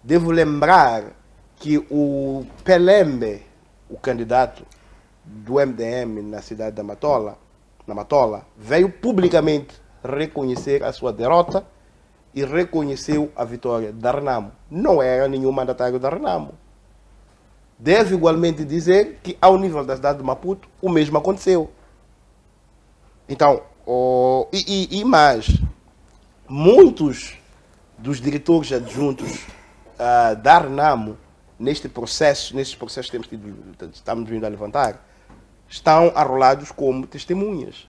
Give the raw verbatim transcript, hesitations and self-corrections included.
Devo lembrar que o Pelembe, o candidato do M D M na cidade da Matola, na Matola, veio publicamente reconhecer a sua derrota e reconheceu a vitória da Renamo. Não era nenhum mandatário da Renamo. Deve igualmente dizer que, ao nível da cidade de Maputo, o mesmo aconteceu. Então, oh, e, e, e mais, muitos dos diretores adjuntos uh, da Renamo, neste processo, nestes processos que temos tido, estamos vindo a levantar, estão arrolados como testemunhas.